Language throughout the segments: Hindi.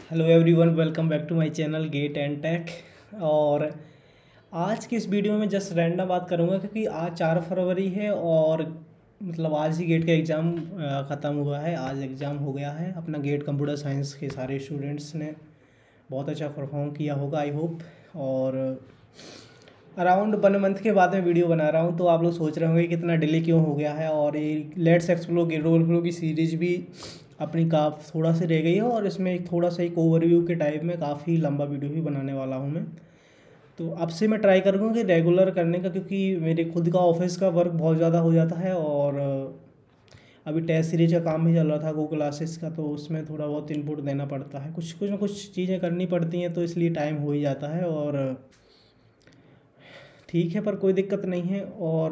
Hello everyone, welcome back to my channel GATE and tech. और आज की इस वीडियो में जस्ट रैंडम बात करूंगा क्योंकि आज 4 फरवरी है और मतलब आज ही गेट का एग्ज़ाम ख़त्म हुआ है। आज एग्ज़ाम हो गया है अपना गेट कंप्यूटर साइंस के सारे स्टूडेंट्स ने बहुत अच्छा परफॉर्म किया होगा आई होप। और अराउंड 1 मंथ के बाद मैं वीडियो बना रहा हूँ, तो आप लोग सोच रहे होंगे कितना डिले क्यों हो गया है। और ये लेट्स एक्सप्लोर गेट ओवरफ्लो की सीरीज भी अपनी थोड़ा सी रह गई है और इसमें एक थोड़ा सा एक ओवरव्यू के टाइप में काफ़ी लंबा वीडियो भी बनाने वाला हूँ मैं। तो अब से मैं ट्राई करूँगा कि रेगुलर करने का, क्योंकि मेरे खुद का ऑफिस का वर्क बहुत ज़्यादा हो जाता है और अभी टेस्ट सीरीज का काम भी चल रहा था गूगल क्लासेस का, तो उसमें थोड़ा बहुत इनपुट देना पड़ता है, कुछ कुछ ना कुछ चीज़ें करनी पड़ती हैं, तो इसलिए टाइम हो ही जाता है। और ठीक है, पर कोई दिक्कत नहीं है। और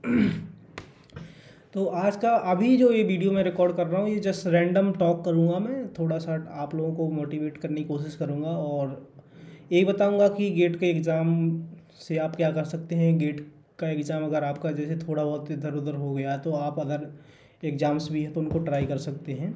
तो आज का अभी जो ये वीडियो मैं रिकॉर्ड कर रहा हूँ, ये जस्ट रैंडम टॉक करूँगा मैं, थोड़ा सा आप लोगों को मोटिवेट करने की कोशिश करूँगा और ये बताऊँगा कि गेट के एग्ज़ाम से आप क्या कर सकते हैं। गेट का एग्ज़ाम अगर आपका जैसे थोड़ा बहुत इधर उधर हो गया तो आप अदर एग्ज़ाम्स भी हैं तो उनको ट्राई कर सकते हैं।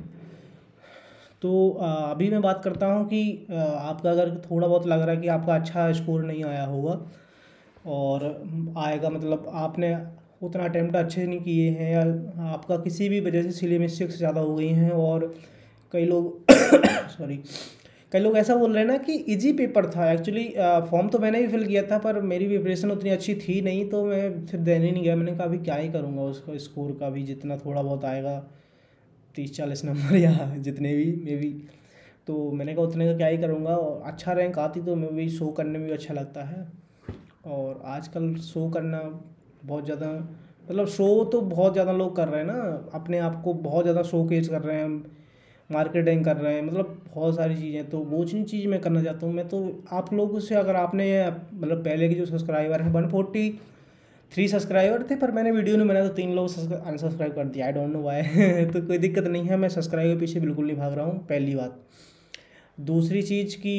तो अभी मैं बात करता हूँ कि आपका अगर थोड़ा बहुत लग रहा है कि आपका अच्छा स्कोर नहीं आया होगा और आएगा, मतलब आपने उतना अटैम्प्ट अच्छे नहीं किए हैं या आपका किसी भी वजह से सिली मिस्टेक्स ज़्यादा हो गई हैं। और कई लोग सॉरी, कई लोग ऐसा बोल रहे हैं ना कि इजी पेपर था। एक्चुअली फॉर्म तो मैंने भी फिल किया था पर मेरी प्रिपरेशन उतनी अच्छी थी नहीं, तो मैं फिर देने नहीं गया। मैंने कहा अभी क्या ही करूँगा, उसका स्कोर का भी जितना थोड़ा बहुत आएगा 30-40 नंबर या जितने भी मे बी, तो मैंने कहा उतने का क्या ही करूँगा। और अच्छा रैंक आती तो मैं भी शो करने में भी अच्छा लगता है। और आजकल शो करना बहुत ज़्यादा, मतलब शो तो बहुत ज़्यादा लोग कर रहे हैं ना, अपने आप को बहुत ज़्यादा शोकेस कर रहे हैं, मार्केटिंग कर रहे हैं, मतलब बहुत सारी चीज़ें। तो वो चीज़ मैं करना चाहता हूँ। मैं तो आप लोगों से, अगर आपने मतलब पहले के जो सब्सक्राइबर हैं 143 सब्सक्राइबर थे, पर मैंने वीडियो नहीं बनाया तो 3 लोग अनसब्सक्राइब कर दिया, आई डोंट नो वाई तो कोई दिक्कत नहीं है, मैं सब्सक्राइब के पीछे बिल्कुल नहीं भाग रहा हूँ, पहली बात। दूसरी चीज़ की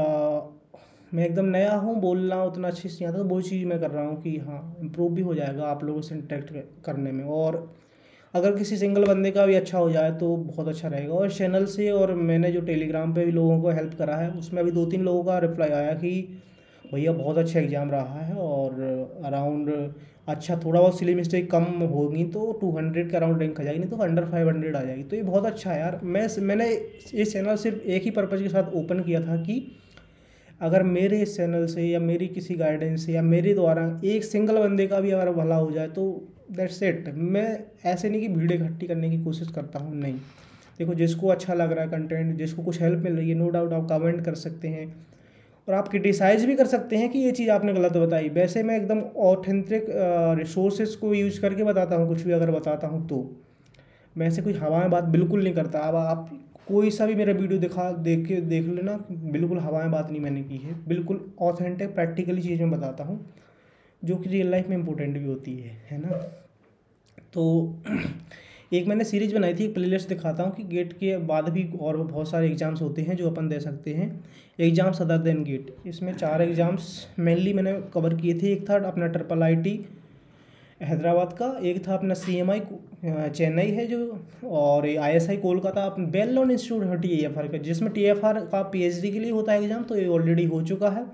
मैं एकदम नया हूँ, बोलना उतना अच्छे से नहीं आता, तो वो चीज़ मैं कर रहा हूँ कि हाँ इम्प्रूव भी हो जाएगा आप लोगों से इंटरेक्ट करने में। और अगर किसी सिंगल बंदे का भी अच्छा हो जाए तो बहुत अच्छा रहेगा। और चैनल से, और मैंने जो टेलीग्राम पे भी लोगों को हेल्प करा है, उसमें अभी 2-3 लोगों का रिप्लाई आया कि भैया बहुत अच्छा एग्ज़ाम रहा है और अराउंड अच्छा थोड़ा बहुत सिली मिस्टेक कम होगी तो 200 के अराउंड रैंक आ जाएगी, नहीं तो अंडर 500 आ जाएगी। तो ये बहुत अच्छा है यार। मैंने इस चैनल सिर्फ एक ही पर्पज़ के साथ ओपन किया था कि अगर मेरे इस चैनल से या मेरी किसी गाइडेंस से या मेरे द्वारा एक सिंगल बंदे का भी अगर भला हो जाए तो दैट्स इट। मैं ऐसे नहीं कि भीड़ इकट्ठी करने की कोशिश करता हूँ, नहीं। देखो, जिसको अच्छा लग रहा है कंटेंट, जिसको कुछ हेल्प मिल रही है, नो डाउट आप कमेंट कर सकते हैं और आप क्रिटिसाइज़ भी कर सकते हैं कि ये चीज़ आपने गलत बताई। वैसे मैं एकदम ऑथेंटिक रिसोर्सेज को यूज़ करके बताता हूँ, कुछ भी अगर बताता हूँ तो मैं ऐसे कोई हवा में बात बिल्कुल नहीं करता। अब आप कोई सा भी मेरा वीडियो देख लेना, बिल्कुल हवा में बात नहीं मैंने की है, बिल्कुल ऑथेंटिक प्रैक्टिकली चीज़ मैं बताता हूँ जो कि रियल लाइफ में इम्पोर्टेंट भी होती है ना। तो एक मैंने सीरीज बनाई थी, एक प्लेलिस्ट दिखाता हूँ कि गेट के बाद भी और बहुत सारे एग्ज़ाम्स होते हैं जो अपन दे सकते हैं, एग्ज़ाम्स अदर देन गेट। इसमें 4 एग्ज़ाम्स मेनली मैंने कवर किए थे। एक था अपना ट्रिपल IT हैदराबाद का, एक था अपना CMI चेन्नई है जो, और ISI Kolkata, well known institute है TFR का, जिसमें TFR का PhD के लिए होता है एग्ज़ाम, तो ये ऑलरेडी हो चुका है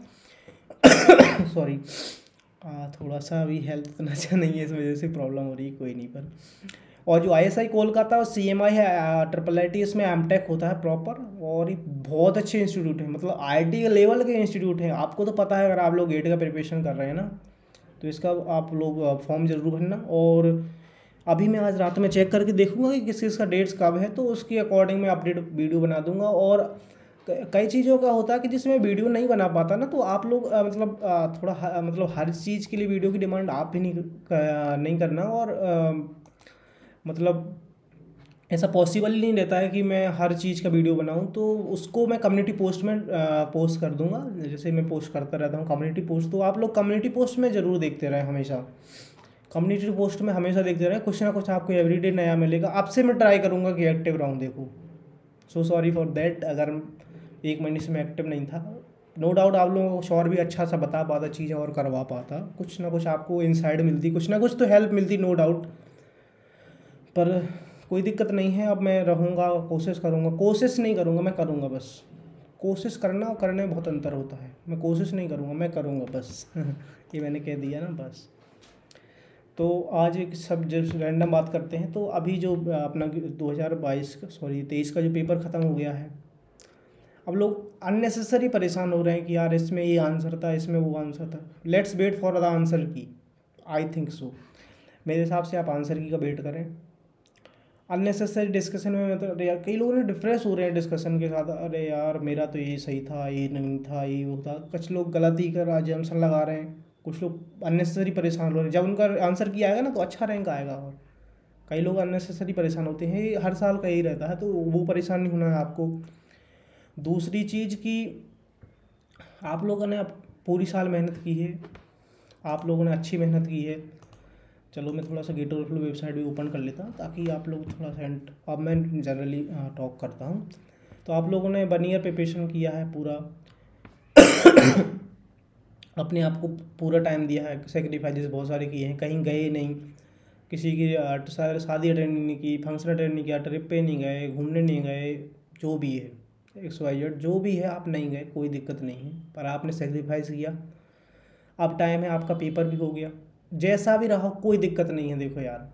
सॉरी, थोड़ा सा अभी हेल्थ इतना अच्छा नहीं है, इस वजह से प्रॉब्लम हो रही है, कोई नहीं। पर और जो ISI कोलकाता और CMI है ट्रिपल IT, इसमें MTech होता है प्रॉपर, और ये बहुत अच्छे इंस्टीट्यूट है, मतलब IT के लेवल के इंस्टीट्यूट हैं। आपको तो पता है अगर आप लोग गेट का प्रिपरेशन कर रहे हैं ना, तो इसका आप लोग फॉर्म ज़रूर भरना। और अभी मैं आज रात में चेक करके देखूंगा कि किस किस का डेट्स कब है, तो उसके अकॉर्डिंग मैं अपडेट वीडियो बना दूंगा। और कई चीज़ों का होता है कि जिसमें वीडियो नहीं बना पाता ना, तो आप लोग मतलब थोड़ा मतलब हर चीज़ के लिए वीडियो की डिमांड आप भी नहीं करना। और मतलब ऐसा पॉसिबल ही नहीं रहता है कि मैं हर चीज़ का वीडियो बनाऊं, तो उसको मैं कम्युनिटी पोस्ट में पोस्ट कर दूंगा, जैसे मैं पोस्ट करता रहता हूं कम्युनिटी पोस्ट। तो आप लोग कम्युनिटी पोस्ट में ज़रूर देखते रहें, हमेशा कम्युनिटी पोस्ट में हमेशा देखते रहें, कुछ ना कुछ आपको एवरीडे नया मिलेगा। अब से मैं ट्राई करूँगा कि एक्टिव रहूँ। देखो, सो सॉरी फॉर दैट अगर 1 महीने से मैं एक्टिव नहीं था। नो डाउट आप लोगों को और भी अच्छा सा बता पाता, चीज़ें और करवा पाता, कुछ ना कुछ आपको इनसाइड मिलती, कुछ ना कुछ तो हेल्प मिलती, नो डाउट। पर कोई दिक्कत नहीं है, अब मैं रहूँगा, कोशिश करूँगा, कोशिश नहीं करूँगा, मैं करूँगा बस। कोशिश करना और करने में बहुत अंतर होता है। मैं कोशिश नहीं करूँगा, मैं करूँगा बस ये मैंने कह दिया ना बस। तो आज एक सब जब रैंडम बात करते हैं, तो अभी जो अपना 2022 का 23 का जो पेपर ख़त्म हो गया है, अब लोग अननेसेसरी परेशान हो रहे हैं कि यार इसमें ये आंसर था, इसमें वो आंसर था। Let's wait for the answer key, I think so. मेरे हिसाब से आप आंसर की का वेट करें। अननेसेसरी डिस्कशन में मतलब अरे यार कई लोगों ने डिप्रेस हो रहे हैं डिस्कशन के साथ, अरे यार मेरा तो ये सही था, ये नहीं था, ये वो था। कुछ लोग गलती कर अजम्पशन लगा रहे हैं, कुछ लोग अननेसेसरी परेशान हो रहे हैं। जब उनका आंसर की आएगा ना तो अच्छा रैंक आएगा। और कई लोग अननेसेसरी परेशान होते हैं, ये हर साल का यही रहता है, तो वो परेशान नहीं होना है आपको। दूसरी चीज़ कि आप लोगों ने अब पूरी साल मेहनत की है, आप लोगों ने अच्छी मेहनत की है। चलो मैं थोड़ा सा गेट ओवरफ्लो वेबसाइट भी ओपन कर लेता हूँ ताकि आप लोग थोड़ा सा अब मैं जनरली टॉक करता हूँ। तो आप लोगों ने 1 ईयर प्रिपरेशन किया है पूरा अपने आप को पूरा टाइम दिया है, सेक्रीफाइसेस बहुत सारे किए हैं, कहीं गए नहीं, किसी की शादी अटेंड नहीं की, फंक्शन अटेंड नहीं किया, ट्रिप पे नहीं गए, घूमने नहीं गए, जो भी है XYZ जो भी है आप नहीं गए, कोई दिक्कत नहीं है, पर आपने सेक्रीफाइस किया। अब टाइम है, आपका पेपर भी हो गया, जैसा भी रहा कोई दिक्कत नहीं है। देखो यार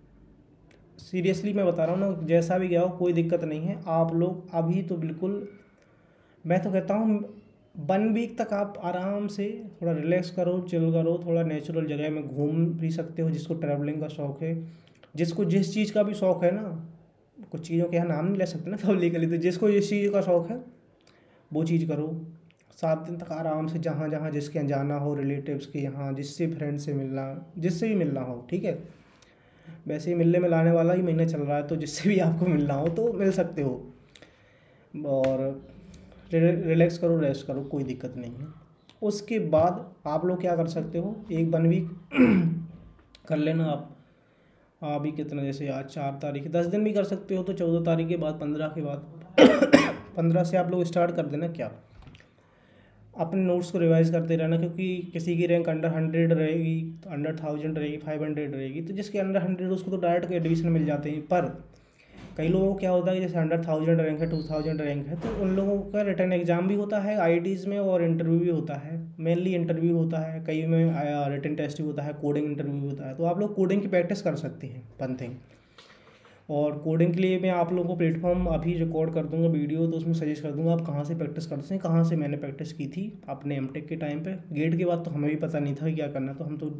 सीरियसली मैं बता रहा हूँ ना, जैसा भी गया हो कोई दिक्कत नहीं है। आप लोग अभी तो बिल्कुल, मैं तो कहता हूँ 1 वीक तक आप आराम से थोड़ा रिलैक्स करो, चिल करो, थोड़ा नेचुरल जगह में घूम भी सकते हो। जिसको ट्रैवलिंग का शौक़ है, जिसको जिस चीज़ का भी शौक़ है ना, कुछ चीज़ों के यहाँ नाम नहीं ले सकते ना पब्लिकली, तो जिसको जिस चीज़ का शौक़ है वो चीज़ करो। 7 दिन तक आराम से जहाँ जहाँ जिसके यहाँ जाना हो, रिलेटिव्स के यहाँ, जिससे फ्रेंड से मिलना, जिससे भी मिलना हो, ठीक है। वैसे ही मिलने मिलाने वाला ही महीना चल रहा है, तो जिससे भी आपको मिलना हो तो मिल सकते हो। और रिलैक्स करो, रेस्ट करो, कोई दिक्कत नहीं है। उसके बाद आप लोग क्या कर सकते हो, 1 वीक कर लेना आप। अभी कितना, जैसे आज 4 तारीख, 10 दिन भी कर सकते हो, तो 14 तारीख के बाद, 15 के बाद 15 से आप लोग स्टार्ट कर देना। क्या अपने नोट्स को रिवाइज करते रहना, क्योंकि किसी की रैंक अंडर 100 रहेगी, तो अंडर 1000 रहेगी, 500 रहेगी, तो जिसके अंडर 100 उसको तो डायरेक्ट एडमिशन मिल जाते हैं। पर कई लोगों को क्या होता है कि जैसे अंडर 1000 रैंक है, 2000 रैंक है, तो उन लोगों का रिटर्न एग्जाम भी होता है IITs में, और इंटरव्यू भी होता है। मेनली इंटरव्यू होता है, कई में रिटन टेस्ट भी होता है, कोडिंग इंटरव्यू भी होता है। तो आप लोग कोडिंग की प्रैक्टिस कर सकते हैं, 1 थिंग। और कोडिंग के लिए मैं आप लोगों को प्लेटफॉर्म अभी रिकॉर्ड कर दूंगा वीडियो, तो उसमें सजेस्ट कर दूंगा आप कहाँ से प्रैक्टिस करते हैं, कहाँ से मैंने प्रैक्टिस की थी अपने MTech के टाइम पे। गेट के बाद तो हमें भी पता नहीं था क्या करना, तो हम तो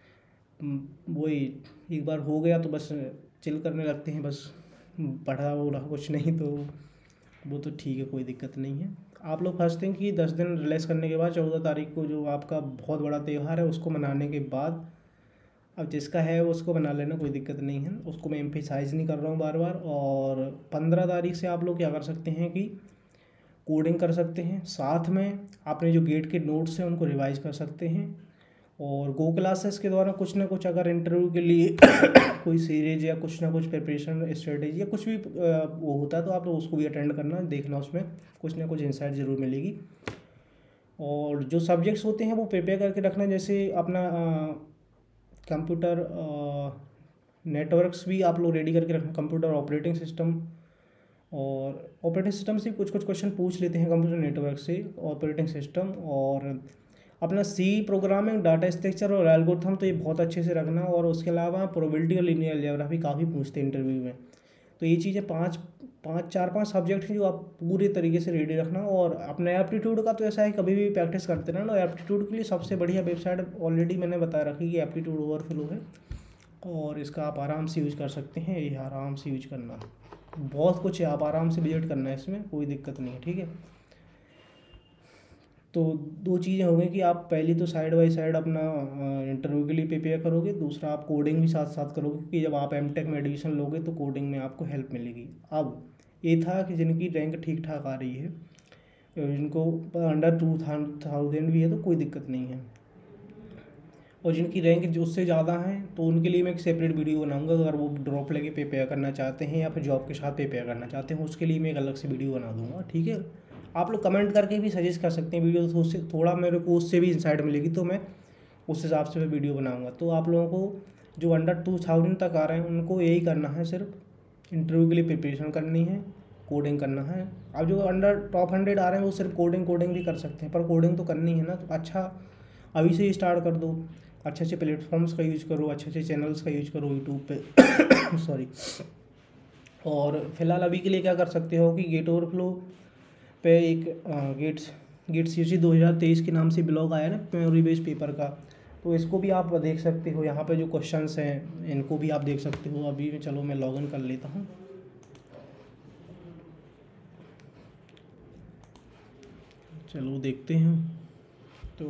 वही एक बार हो गया तो बस चिल करने लगते हैं, बस पढ़ा वो रहा कुछ नहीं, तो वो तो ठीक है, कोई दिक्कत नहीं है। आप लोग फर्स्ट थिंग कि 10 दिन रिलैक्स करने के बाद 14 तारीख को जो आपका बहुत बड़ा त्यौहार है उसको मनाने के बाद, अब जिसका है उसको बना लेना, कोई दिक्कत नहीं है, उसको मैं एम्फेसाइज़ नहीं कर रहा हूँ बार बार। और 15 तारीख से आप लोग क्या कर सकते हैं कि कोडिंग कर सकते हैं, साथ में आपने जो गेट के नोट्स हैं उनको रिवाइज कर सकते हैं। और गो क्लासेस के द्वारा कुछ ना कुछ अगर इंटरव्यू के लिए कोई सीरीज या कुछ ना कुछ प्रिपरेशन स्ट्रेटेजी या कुछ भी वो होता है, तो आप लोग उसको भी अटेंड करना, देखना, उसमें कुछ ना कुछ इंसाइट ज़रूर मिलेगी। और जो सब्जेक्ट्स होते हैं वो प्रिपेयर करके रखना, जैसे अपना कंप्यूटर नेटवर्क्स भी आप लोग रेडी करके रखना, कंप्यूटर ऑपरेटिंग सिस्टम। और ऑपरेटिंग सिस्टम से कुछ कुछ क्वेश्चन पूछ लेते हैं कंप्यूटर नेटवर्क से, ऑपरेटिंग सिस्टम। और अपना C प्रोग्रामिंग, डाटा स्ट्रक्चर और एल्गोरिथम, तो ये बहुत अच्छे से रखना। और उसके अलावा प्रोबेबिलिटी और लीनियर अलजेब्रा भी काफ़ी पूछते हैं इंटरव्यू में। तो ये चीज़ें 4-5 सब्जेक्ट हैं जो आप पूरे तरीके से रेडी रखना। और अपने एप्टीट्यूड का तो ऐसा है कभी भी प्रैक्टिस करते रहना। और एप्टीट्यूड के लिए सबसे बढ़िया वेबसाइट ऑलरेडी मैंने बता रखी कि एप्टीट्यूड ओवरफ्लो है, और इसका आप आराम से यूज कर सकते हैं। ये आराम से यूज करना, बहुत कुछ है, आप आराम से विजिट करना है, इसमें कोई दिक्कत नहीं है, ठीक है। तो 2 चीज़ें हो गई कि आप पहली तो साइड बाय साइड अपना इंटरव्यू के लिए प्रिपेयर करोगे, दूसरा आप कोडिंग भी साथ साथ करोगे, क्योंकि जब आप MTech में एडमिशन लोगे तो कोडिंग में आपको हेल्प मिलेगी। अब ये था कि जिनकी रैंक ठीक ठाक आ रही है, जिनको अंडर 2000 भी है, तो कोई दिक्कत नहीं है। और जिनकी रैंक जो उससे ज़्यादा है, तो उनके लिए मैं एक सेपरेट वीडियो बनाऊंगा। अगर वो ड्रॉप लेके प्रिपेयर करना चाहते हैं या फिर जॉब के साथ प्रिपेयर करना चाहते हैं, उसके लिए मैं एक अलग से वीडियो बना दूंगा, ठीक है। आप लोग कमेंट करके भी सजेस्ट कर सकते हैं वीडियो, तो उससे थोड़ा मेरे को उससे भी इंसाइट मिलेगी, तो मैं उस हिसाब से मैं वीडियो बनाऊँगा। तो आप लोगों को जो अंडर 2000 तक आ रहे हैं उनको यही करना है, सिर्फ इंटरव्यू के लिए प्रिपरेशन करनी है, कोडिंग करना है। अब जो अंडर टॉप 100 आ रहे हैं वो सिर्फ कोडिंग भी कर सकते हैं, पर कोडिंग तो करनी है ना, तो अच्छा अभी से ही स्टार्ट कर दो। अच्छे अच्छे प्लेटफॉर्म्स का यूज़ करो, अच्छे अच्छे चैनल्स का यूज़ करो यूट्यूब पे सॉरी। और फिलहाल अभी के लिए क्या कर सकते हो कि गेट ओवरफ्लो पे एक गेट्स यूजी 2023 के नाम से ब्लॉग आया ना मेमोरी बेस्ड पेपर का, तो इसको भी आप देख सकते हो। यहाँ पे जो क्वेश्चंस हैं इनको भी आप देख सकते हो। अभी चलो मैं लॉगिन कर लेता हूँ। चलो देखते हैं। तो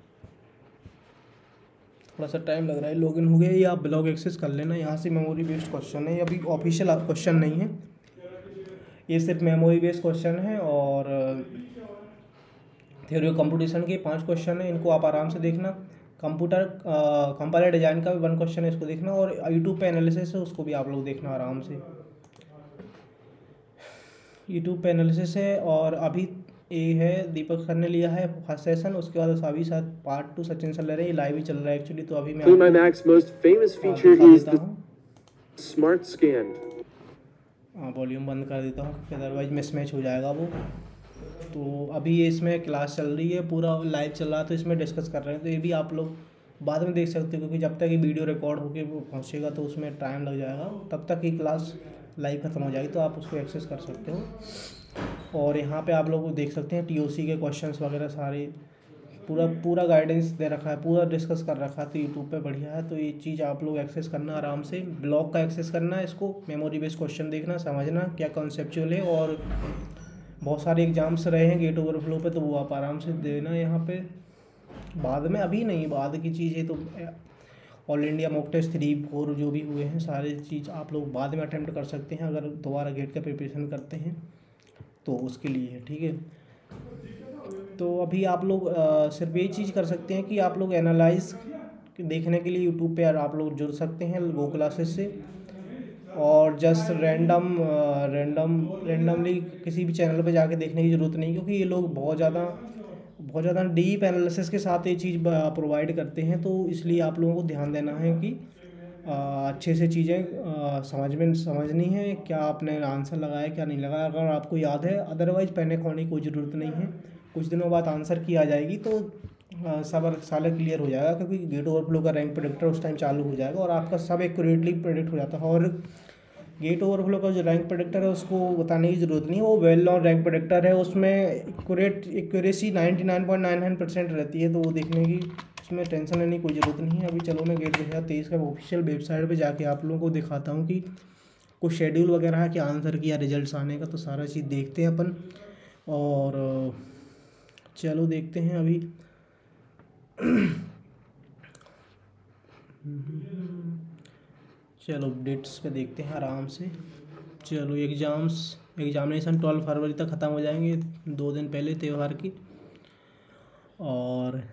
थोड़ा सा टाइम लग रहा है, लॉगिन हो गया। ये आप ब्लॉग एक्सेस कर लेना, यहाँ से मेमोरी बेस्ड क्वेश्चन है, ये अभी ऑफिशियल क्वेश्चन नहीं है, ये सिर्फ मेमोरी बेस्ड क्वेश्चन है। और थ्योरी ऑफ कंप्यूटेशन के 5 क्वेश्चन है, इनको आप आराम से देखना। कंपाइलर डिजाइन का भी 1 क्वेश्चन है, इसको देखना। और यूट्यूब पे एनालिसिस है, उसको भी आप लोग देखना आराम से। यूट्यूब पे एनालिसिस है। और अभी ये है दीपक सर ने लिया है फर्स्ट सेशन, उसके बाद अभी साथ पार्ट 2 सचिन सर ले रहे हैं, लाइव ही चल रहा है एक्चुअली। तो अभी मैं Max most famous feature is the smart scan. Volume बंद कर देता हूँ क्योंकि अदरवाइज मिसमैच हो जाएगा वो। तो अभी ये इसमें क्लास चल रही है, पूरा लाइव चल रहा है, तो इसमें डिस्कस कर रहे हैं। तो ये भी आप लोग बाद में देख सकते हो, क्योंकि जब तक ये वीडियो रिकॉर्ड होके वो पहुँचेगा तो उसमें टाइम लग जाएगा, तब तक ये क्लास लाइव ख़त्म हो जाएगी, तो आप उसको एक्सेस कर सकते हो। और यहाँ पे आप लोग देख सकते हैं टीओसी के क्वेश्चंस वगैरह सारे, पूरा गाइडेंस दे रखा है, पूरा डिस्कस कर रखा है, तो यूट्यूब पे बढ़िया है। तो ये चीज़ आप लोग एक्सेस करना आराम से, ब्लॉग का एक्सेस करना है, इसको मेमोरी बेस्ड क्वेश्चन देखना, समझना क्या कॉन्सेप्चुअल है। और बहुत सारे एग्जाम्स रहे हैं गेट ओवरफ्लो पे, तो वो आप आराम से देना यहाँ पे। बाद में अभी नहीं, बाद की चीज़ है, तो ऑल इंडिया मॉक टेस्ट 3, 4 जो भी हुए हैं सारे चीज़ आप लोग बाद में अटेम्प्ट कर सकते हैं, अगर दोबारा गेट का प्रिपरेशन करते हैं तो उसके लिए है, ठीक है। तो अभी आप लोग सिर्फ ये चीज़ कर सकते हैं कि आप लोग एनालाइज देखने के लिए यूट्यूब पे आप लोग जुड़ सकते हैं गो क्लासेस से। और जस्ट रैंडमली किसी भी चैनल पे जाके देखने की ज़रूरत नहीं, क्योंकि ये लोग बहुत ज़्यादा डीप एनालिसिस के साथ ये चीज़ प्रोवाइड करते हैं। तो इसलिए आप लोगों को ध्यान देना है कि अच्छे से चीज़ें समझनी है, क्या आपने आंसर लगाया क्या नहीं लगाया, अगर आपको याद है। अदरवाइज़ पैनिक होने की कोई ज़रूरत नहीं है, कुछ दिनों बाद आंसर की आ जाएगी तो सब सारा क्लियर हो जाएगा, क्योंकि गेट ओवरफ्लो का रैंक प्रेडिक्टर उस टाइम चालू हो जाएगा और आपका सब एक्यूरेटली प्रेडिक्ट हो जाता है। और गेट ओवरफ्लो का जो रैंक प्रेडिक्टर है उसको बताने की ज़रूरत नहीं है, वो वेल नॉन रैंक प्रेडिक्टर है, उसमें एक्यूरेसी 99.99% रहती है, तो वो देखने की उसमें टेंशन लेने की कोई ज़रूरत नहीं है। अभी चलो मैं गेट 2023 का ऑफिशियल वेबसाइट पे जाके आप लोगों को दिखाता हूँ कि कुछ शेड्यूल वगैरह है, क्या आंसर किया रिजल्ट्स आने का, तो सारा चीज़ देखते हैं अपन। और चलो देखते हैं अभी। चलो डेट्स पे देखते हैं आराम से। चलो एग्जामिनेशन 12 फरवरी तक ख़त्म हो जाएंगे, 2 दिन पहले त्यौहार की। और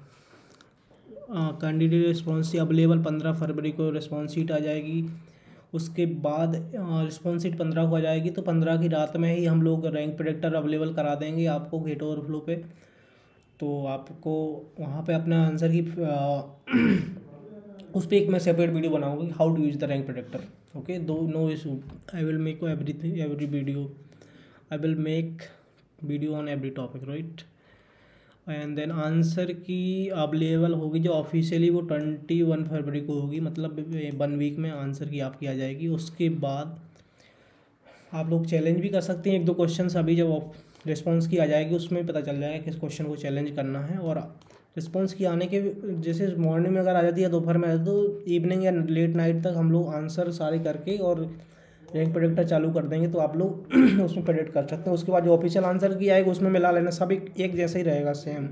कैंडिडेट रिस्पॉन्स शीट अवेलेबल 15 फरवरी को रिस्पॉन्स शीट आ जाएगी। उसके बाद रिस्पॉन्स शीट 15 को आ जाएगी, तो 15 की रात में ही हम लोग रैंक प्रेडिक्टर अवेलेबल करा देंगे आपको गेट ओवरफ्लो पे। तो आपको वहाँ पे अपना आंसर की उस पर एक मैं सेपरेट वीडियो बनाऊंगा, how to use the rank predictor. Okay, no issue, I will make every video, I will make video on every topic, right. And then answer key available होगी जो ऑफिशियली वो 21 फरवरी को होगी, मतलब 1 वीक में आंसर की आपकी आ जाएगी। उसके बाद आप लोग चैलेंज भी कर सकते हैं 1-2 क्वेश्चन, अभी जब रिस्पॉन्स की आ जाएगी उसमें पता चल जाएगा किस क्वेश्चन को चैलेंज करना है। और रिस्पॉन्स की आने के जैसे मॉर्निंग में अगर आ जाती है, दोपहर में आ जाती है, तो इवनिंग या लेट नाइट तक हम लोग आंसर सारे करके और रैंक प्रेडिक्टर चालू कर देंगे, तो आप लोग उसमें प्रेडिक्ट कर सकते हैं। उसके बाद जो ऑफिशियल आंसर की आएगी उसमें मिला लेना, सब एक जैसा ही रहेगा सेम।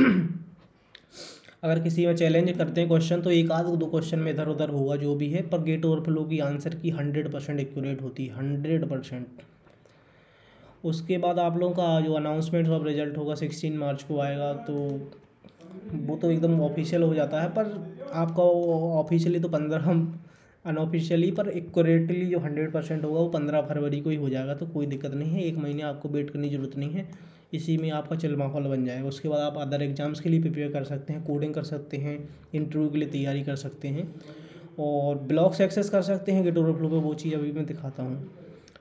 अगर किसी में चैलेंज करते हैं क्वेश्चन तो 1-2 क्वेश्चन में इधर उधर होगा जो भी है, पर गेट ओवरफ्लो की आंसर की 100% एक्यूरेट होती है, 100%। उसके बाद आप लोगों का जो अनाउंसमेंट ऑफ रिजल्ट होगा 16 मार्च को आएगा, तो वो तो एकदम ऑफिशियल हो जाता है। पर आपका ऑफिशियली तो 15, अनऑफिशियली पर एक्यूरेटली जो 100% होगा वो 15 फरवरी को ही हो जाएगा, तो कोई दिक्कत नहीं है। 1 महीने आपको वेट करने की ज़रूरत नहीं है, इसी में आपका चिल माहौल बन जाएगा। उसके बाद आप अदर एग्जाम्स के लिए प्रिपेयर कर सकते हैं, कोडिंग कर सकते हैं, इंटरव्यू के लिए तैयारी कर सकते हैं, और ब्लॉग्स एक्सेस कर सकते हैं गेट ओवरफ्लो पे, वो चीज़ अभी मैं दिखाता हूँ।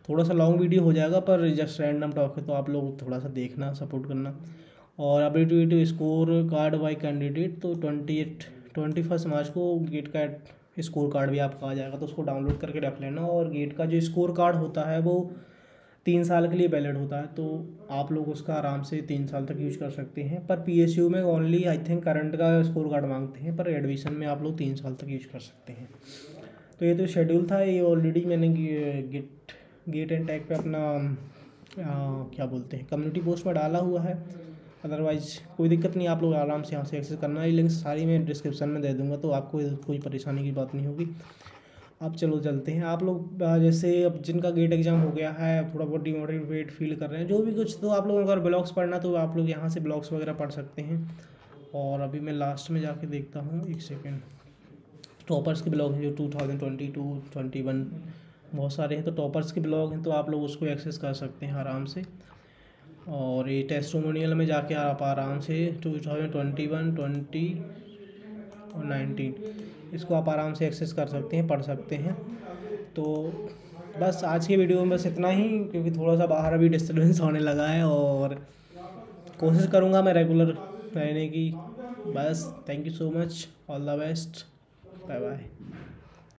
थोड़ा सा लॉन्ग वीडियो हो जाएगा, पर जस्ट रैंडम टॉक है, तो आप लोग थोड़ा सा देखना, सपोर्ट करना। और ability score card by candidate, तो 21 मार्च को गेट का स्कोर कार्ड भी आपका आ जाएगा, तो उसको डाउनलोड करके रख लेना। और गेट का जो स्कोर कार्ड होता है वो 3 साल के लिए वैलिड होता है, तो आप लोग उसका आराम से 3 साल तक यूज कर सकते हैं। पर PSU में ओनली आई थिंक करंट का स्कोर कार्ड मांगते हैं, पर एडमिशन में आप लोग 3 साल तक यूज कर सकते हैं। तो ये तो शेड्यूल था, ये ऑलरेडी मैंने गेट एंड टैग पे अपना क्या बोलते हैं कम्युनिटी पोस्ट में डाला हुआ है। अदरवाइज़ कोई दिक्कत नहीं, आप लोग आराम से यहाँ से एक्सेस करना। ये लिंक सारी मैं डिस्क्रिप्शन में दे दूँगा, तो आपको कोई परेशानी की बात नहीं होगी। अब चलो चलते हैं। आप लोग जैसे अब जिनका गेट एग्जाम हो गया है, थोड़ा बहुत डिमोटिवेट फील कर रहे हैं, जो भी कुछ, तो आप लोगों को अगर ब्लॉग्स पढ़ना तो आप लोग यहाँ से ब्लॉग्स वगैरह पढ़ सकते हैं। और अभी मैं लास्ट में जाके देखता हूँ, एक सेकेंड। टॉपर्स के ब्लॉग हैं जो 2022, 21 बहुत सारे हैं, तो टॉपर्स के ब्लॉग हैं, तो आप लोग उसको एक्सेस कर सकते हैं आराम से। और ये टेस्टिमोनियल में जाके आप आराम से 2021, 20 और 19 इसको आप आराम से एक्सेस कर सकते हैं, पढ़ सकते हैं। तो बस आज की वीडियो में बस इतना ही, क्योंकि थोड़ा सा बाहर अभी डिस्टर्बेंस होने लगा है, और कोशिश करूँगा मैं रेगुलर रहने की। बस thank you so much, all the best, bye bye.